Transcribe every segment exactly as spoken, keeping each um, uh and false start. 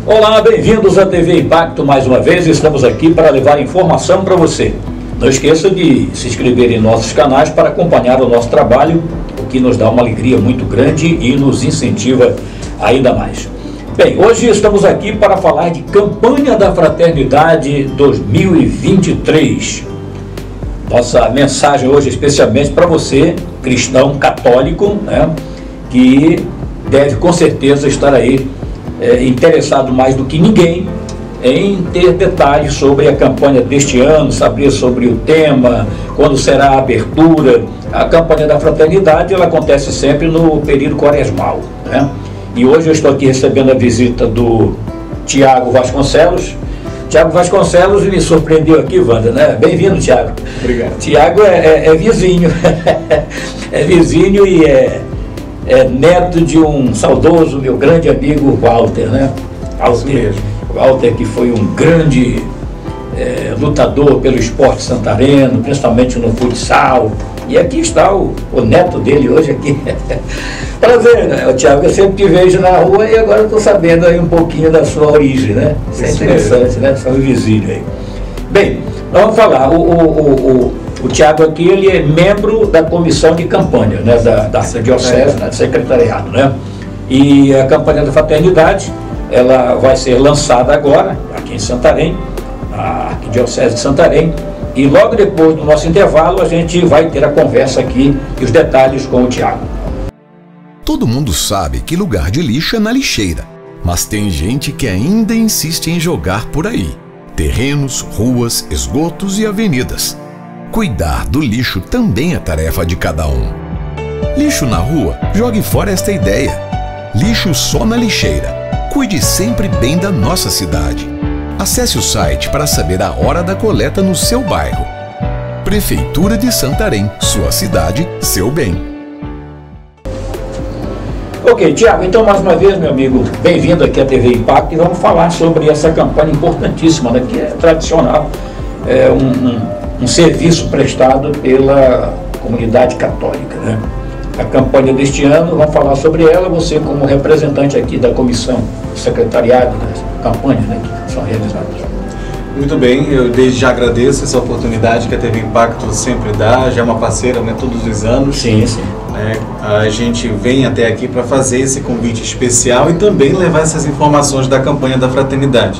Olá, bem-vindos à T V Impacto mais uma vez. Estamos aqui para levar informação para você. Não esqueça de se inscrever em nossos canais para acompanhar o nosso trabalho, o que nos dá uma alegria muito grande e nos incentiva ainda mais. Bem, hoje estamos aqui para falar de Campanha da Fraternidade dois mil e vinte e três. Nossa mensagem hoje especialmente para você, cristão católico, né, que deve com certeza estar aí é, interessado mais do que ninguém em ter detalhes sobre a campanha deste ano, saber sobre o tema, quando será a abertura. A campanha da fraternidade, ela acontece sempre no período quaresmal, né? E hoje eu estou aqui recebendo a visita do Tiago Vasconcelos. Tiago Vasconcelos me surpreendeu aqui, Wanda, né? Bem-vindo, Tiago. Obrigado. Tiago é, é, é vizinho, é vizinho e é, é neto de um saudoso, meu grande amigo Walter, né? Walter, Isso mesmo. Walter, que foi um grande é, lutador pelo esporte santareno, principalmente no futsal. E aqui está o, o neto dele hoje aqui. Prazer, né, Tiago? Eu sempre te vejo na rua e agora estou sabendo aí um pouquinho da sua origem, né? Isso é interessante, né? São vizinhos aí. Bem, vamos falar. O, o, o, o, o Tiago aqui, ele é membro da comissão de campanha, né? Da, da diocese, né? Do secretariado, né? E a campanha da fraternidade, ela vai ser lançada agora, aqui em Santarém, na Arquidiocese de Santarém, e logo depois do nosso intervalo a gente vai ter a conversa aqui e os detalhes com o Tiago. Todo mundo sabe que lugar de lixo é na lixeira, mas tem gente que ainda insiste em jogar por aí. Terrenos, ruas, esgotos e avenidas. Cuidar do lixo também é tarefa de cada um. Lixo na rua? Jogue fora esta ideia. Lixo só na lixeira. Cuide sempre bem da nossa cidade. Acesse o site para saber a hora da coleta no seu bairro. Prefeitura de Santarém, sua cidade, seu bem. Ok, Tiago, então mais uma vez, meu amigo, bem-vindo aqui à T V Impacto e vamos falar sobre essa campanha importantíssima, né, que é tradicional, é um, um, um serviço prestado pela comunidade católica, né? A campanha deste ano, vamos falar sobre ela, você como representante aqui da comissão, secretariado das campanhas, né, que são realizadas. Muito bem, eu desde já agradeço essa oportunidade que a T V Impacto sempre dá, já é uma parceira, né, todos os anos. Sim, sim. É, a gente vem até aqui para fazer esse convite especial e também levar essas informações da campanha da fraternidade.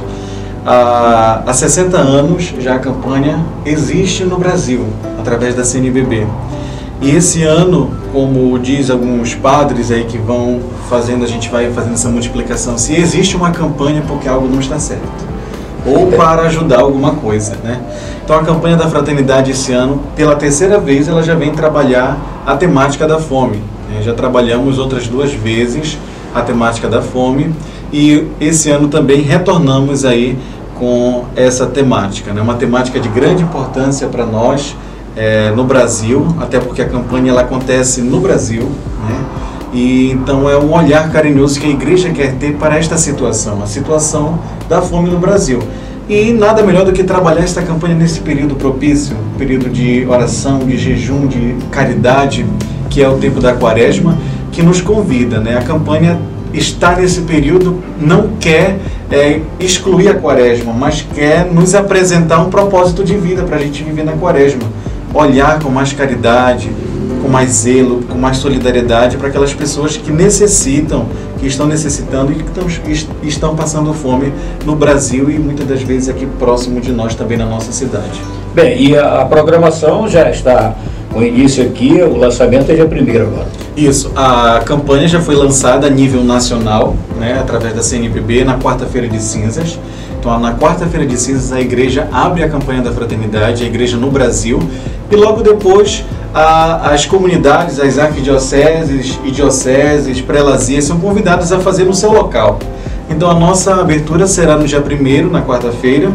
Há, há sessenta anos já a campanha existe no Brasil, através da C N B B. E esse ano, como diz alguns padres aí que vão fazendo, a gente vai fazendo essa multiplicação, se existe uma campanha porque algo não está certo, ou para ajudar alguma coisa, né? Então a campanha da fraternidade esse ano, pela terceira vez, ela já vem trabalhar a temática da fome, né? Já trabalhamos outras duas vezes a temática da fome e esse ano também retornamos aí com essa temática, né? Uma temática de grande importância para nós, É, no Brasil, até porque a campanha ela acontece no Brasil, né? E então é um olhar carinhoso que a igreja quer ter para esta situação, a situação da fome no Brasil. E nada melhor do que trabalhar esta campanha nesse período propício, período de oração, de jejum, de caridade, que é o tempo da quaresma, que nos convida, né? A campanha está nesse período, não quer é, excluir a quaresma, mas quer nos apresentar um propósito de vida para a gente viver na quaresma. Olhar com mais caridade, com mais zelo, com mais solidariedade para aquelas pessoas que necessitam, que estão necessitando e que estão, estão passando fome no Brasil e muitas das vezes aqui próximo de nós também na nossa cidade. Bem, e a, a programação já está com início aqui, o lançamento é dia primeiro agora. Isso, a campanha já foi lançada a nível nacional, né, através da C N B B na quarta-feira de cinzas. Então, na quarta-feira de cinzas, a igreja abre a campanha da fraternidade, a igreja no Brasil, e logo depois a, as comunidades, as arquidioceses e dioceses, prelazias, são convidadas a fazer no seu local. Então, a nossa abertura será no dia primeiro, na quarta-feira,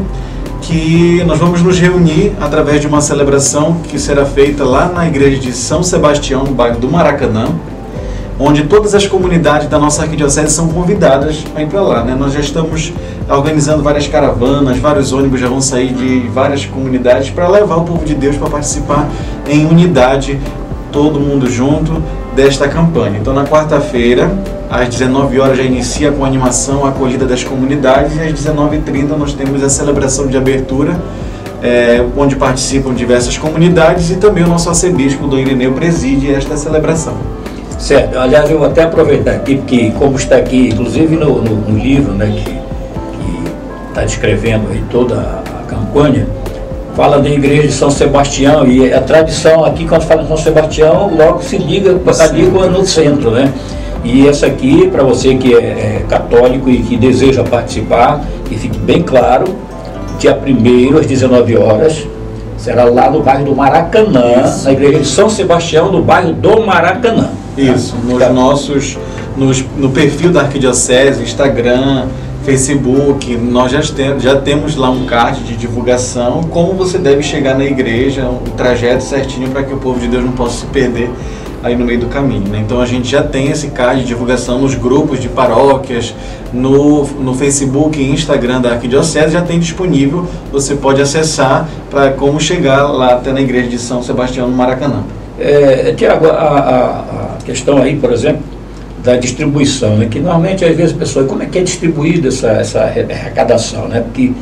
que nós vamos nos reunir através de uma celebração que será feita lá na igreja de São Sebastião, no bairro do Maracanã, onde todas as comunidades da nossa arquidiocese são convidadas a ir para lá, né? Nós já estamos organizando várias caravanas, vários ônibus já vão sair de várias comunidades para levar o povo de Deus para participar em unidade, todo mundo junto, desta campanha. Então, na quarta-feira, às dezenove horas, já inicia com a animação, a acolhida das comunidades, e às dezenove e trinta nós temos a celebração de abertura, é, onde participam diversas comunidades, e também o nosso arcebispo, Dom Irineu, preside esta celebração. Certo. Aliás, eu vou até aproveitar aqui, porque como está aqui, inclusive no, no, no livro, né, que está descrevendo aí toda a, a campanha, fala da igreja de São Sebastião, e a tradição aqui, quando fala de São Sebastião, logo se liga ali no centro, né? E essa aqui, para você que é, é católico e que deseja participar, que fique bem claro, dia primeiro às dezenove horas, será lá no bairro do Maracanã, Isso. na igreja de São Sebastião, no bairro do Maracanã. Isso, nos tá. nossos, nos, no perfil da Arquidiocese, Instagram, Facebook, nós já, tem, já temos lá um card de divulgação, como você deve chegar na igreja, o trajeto certinho para que o povo de Deus não possa se perder aí no meio do caminho, né? Então a gente já tem esse card de divulgação nos grupos de paróquias, no, no Facebook e Instagram da Arquidiocese, já tem disponível, você pode acessar para como chegar lá até na igreja de São Sebastião no Maracanã. É, Tiago, a, a, a questão aí, por exemplo, da distribuição, né? Que normalmente às vezes a pessoa, como é que é distribuída essa, essa arrecadação, né? Porque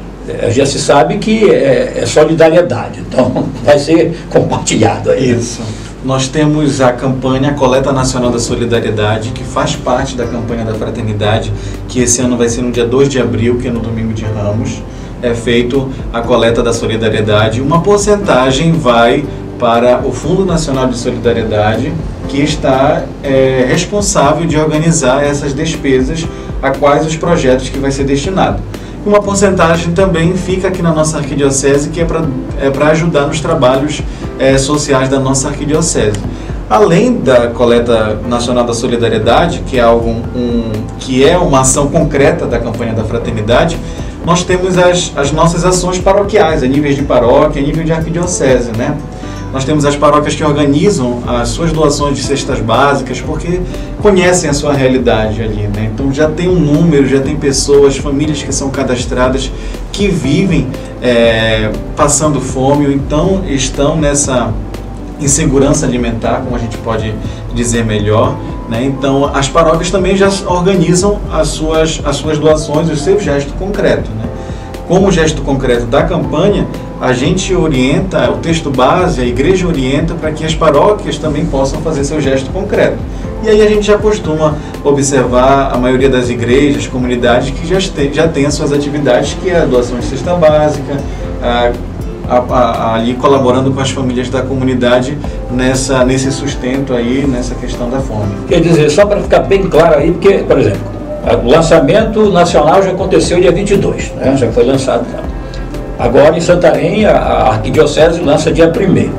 já se sabe que é, é solidariedade, então vai ser compartilhado aí. Isso. Nós temos a campanha Coleta Nacional da Solidariedade, que faz parte da campanha da Fraternidade, que esse ano vai ser no dia dois de abril, que é no domingo de Ramos. É feito a coleta da solidariedade. Uma porcentagem vai para o Fundo Nacional de Solidariedade, que está é, responsável de organizar essas despesas a quais os projetos que vai ser destinado. Uma porcentagem também fica aqui na nossa arquidiocese, que é para é para ajudar nos trabalhos é, sociais da nossa arquidiocese. Além da coleta nacional da solidariedade, que é algo um, que é uma ação concreta da campanha da Fraternidade, nós temos as, as nossas ações paroquiais, a níveis de paróquia, a nível de arquidiocese, né? Nós temos as paróquias que organizam as suas doações de cestas básicas, porque conhecem a sua realidade ali, né? Então já tem um número, já tem pessoas, famílias que são cadastradas, que vivem é, passando fome, ou então estão nessa insegurança alimentar, como a gente pode dizer melhor, né? Então as paróquias também já organizam as suas, as suas doações, o seu gesto concreto, né? Como gesto concreto da campanha, a gente orienta, o texto base, a igreja orienta para que as paróquias também possam fazer seu gesto concreto. E aí a gente já costuma observar a maioria das igrejas, comunidades que já tem, já tem as suas atividades, que é a doação de cesta básica, a, a, a, ali colaborando com as famílias da comunidade nessa, nesse sustento aí, nessa questão da fome. Quer dizer, só para ficar bem claro aí, porque, por exemplo, o lançamento nacional já aconteceu dia vinte e dois, né? Já foi lançado. Agora em Santarém a Arquidiocese lança dia primeiro.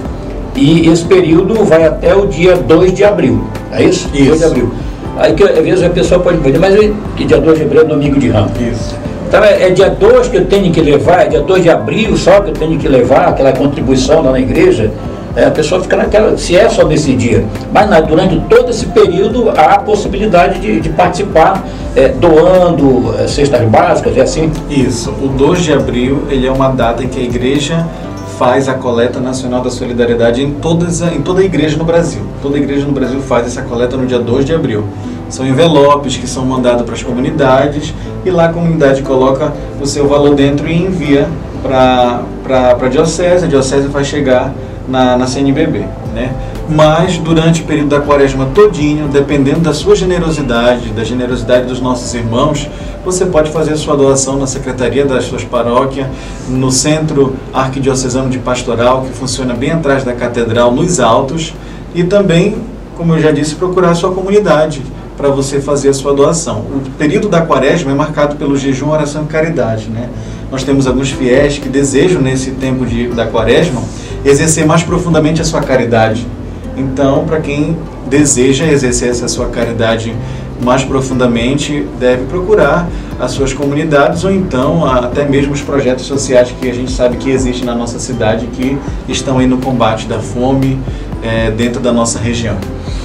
E esse período vai até o dia dois de abril. É isso? Isso. dois de abril. Aí que às vezes a pessoa pode dizer, mas que dia dois de abril é domingo de Ramos. Isso. Então é, é dia dois que eu tenho que levar, é dia dois de abril só que eu tenho que levar aquela contribuição lá na igreja. É, a pessoa fica naquela, se é só nesse dia, mas na, durante todo esse período há a possibilidade de, de participar é, doando é, cestas básicas, é assim? Isso, o dois de abril ele é uma data em que a igreja faz a coleta nacional da solidariedade em, todas, em toda a igreja no Brasil. Toda a igreja no Brasil faz essa coleta no dia dois de abril. São envelopes que são mandados para as comunidades e lá a comunidade coloca o seu valor dentro e envia para a diocese, a diocese vai chegar Na, na C N B B, né? Mas durante o período da quaresma todinho, dependendo da sua generosidade, da generosidade dos nossos irmãos, você pode fazer a sua doação na secretaria das suas paróquias, no Centro Arquidiocesano de Pastoral, que funciona bem atrás da Catedral, nos Altos, e também, como eu já disse, procurar a sua comunidade para você fazer a sua doação. O período da quaresma é marcado pelo jejum, oração e caridade, né? Nós temos alguns fiéis que desejam, nesse tempo de, da quaresma, exercer mais profundamente a sua caridade. Então, para quem deseja exercer essa sua caridade mais profundamente, deve procurar as suas comunidades ou então até mesmo os projetos sociais que a gente sabe que existem na nossa cidade, que estão aí no combate da fome é, dentro da nossa região.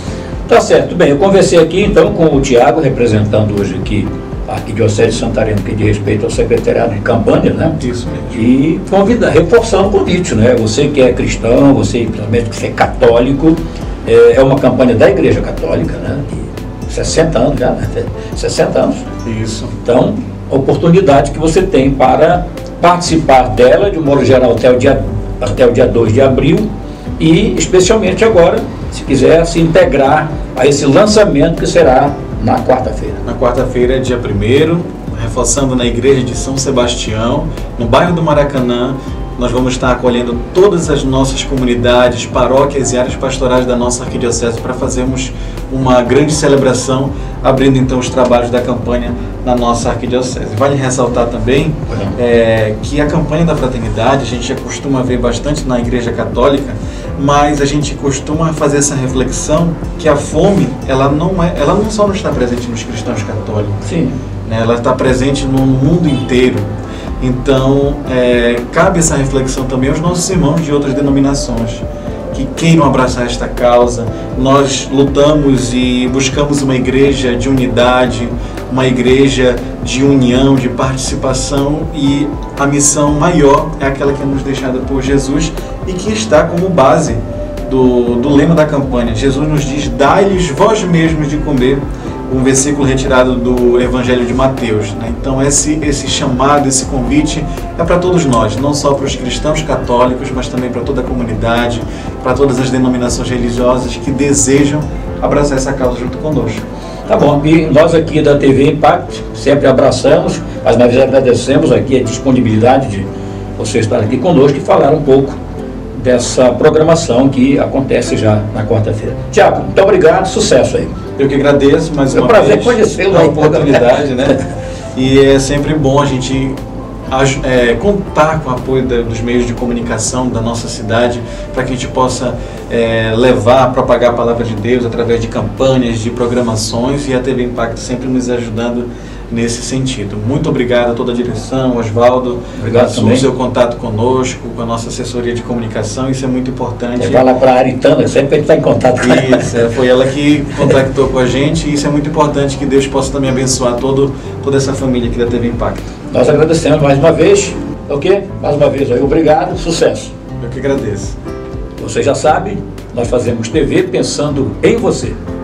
Tá certo. Bem, eu conversei aqui então com o Tiago, representando hoje aqui a Arquidiocese de Santarém, que diz respeito ao secretariado de campanha, né? Isso mesmo. E convidar, reforçando o convite, né? Você que é cristão, você principalmente que é católico, é, é uma campanha da Igreja Católica, né? De sessenta anos já, né? sessenta anos. Isso. Então, a oportunidade que você tem para participar dela, de um modo geral, até o dia, até o dia dois de abril, e especialmente agora, se quiser se integrar a esse lançamento que será na quarta-feira. Na quarta-feira, dia primeiro, reforçando na igreja de São Sebastião, no bairro do Maracanã. Nós vamos estar acolhendo todas as nossas comunidades, paróquias e áreas pastorais da nossa arquidiocese para fazermos uma grande celebração, abrindo então os trabalhos da campanha na nossa arquidiocese. Vale ressaltar também é, que a campanha da fraternidade a gente já costuma ver bastante na Igreja Católica, mas a gente costuma fazer essa reflexão que a fome, ela não é, ela não só não está presente nos cristãos católicos, Sim. né, ela está presente no mundo inteiro. Então, é, cabe essa reflexão também aos nossos irmãos de outras denominações que queiram abraçar esta causa. Nós lutamos e buscamos uma igreja de unidade, uma igreja de união, de participação, e a missão maior é aquela que é nos deixada por Jesus e que está como base do, do lema da campanha. Jesus nos diz: dai-lhes vós mesmos de comer. Um versículo retirado do Evangelho de Mateus, né? Então esse, esse chamado, esse convite é para todos nós, não só para os cristãos católicos, mas também para toda a comunidade, para todas as denominações religiosas que desejam abraçar essa causa junto conosco. Tá bom, e nós aqui da T V Impact sempre abraçamos, mas mais vezes agradecemos aqui a disponibilidade de você estar aqui conosco e falar um pouco dessa programação que acontece já na quarta-feira. Tiago, muito obrigado, sucesso aí. Eu que agradeço mais uma vez. É um prazer conhecê-lo. A oportunidade, né? E é sempre bom a gente é, contar com o apoio da, dos meios de comunicação da nossa cidade, para que a gente possa é, levar, propagar a palavra de Deus através de campanhas, de programações, e a T V Impact sempre nos ajudando nesse sentido. Muito obrigado a toda a direção, Osvaldo, obrigado também. O seu contato conosco, com a nossa assessoria de comunicação, isso é muito importante. Vai lá para a Aritana, sempre a gente está em contato com ela. Isso, é, foi ela que contactou com a gente, e isso é muito importante, que Deus possa também abençoar todo, toda essa família aqui da T V Impact. Nós agradecemos mais uma vez, ok? Mais uma vez aí, obrigado, sucesso. Eu que agradeço. Você já sabe, nós fazemos T V pensando em você.